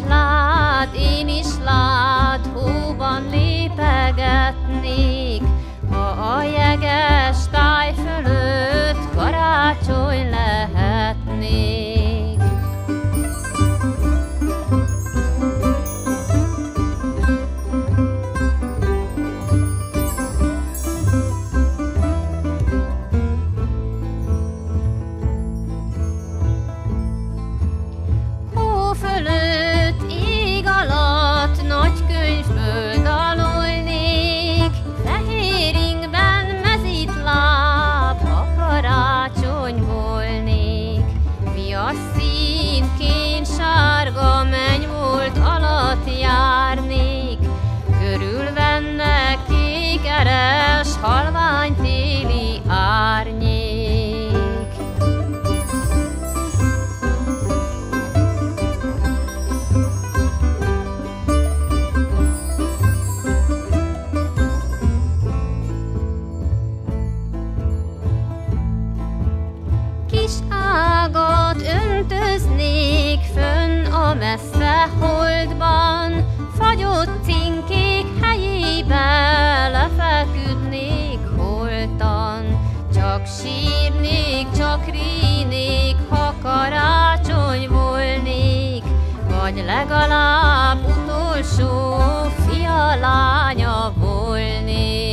én is lát, hóban lépegetnék, ha a jeges táj fölött karácsony lehetnék. Hó fölött, ég alatt, nagy könyvből dalolnék, fehér ingben mezitláb, ha karácsony volnék. Viasz színként sárga mennyvolt alatt járnék, körülvenne kékeres, halvány téli árnyék. Kis ágat öntöznék fönn a messze holdban, fagyott cinkék helyébe lefeküdnék holtan. Csak sírnék, csak rínék, ha karácsony volnék, vagy legalább utolsó fia lánya volnék.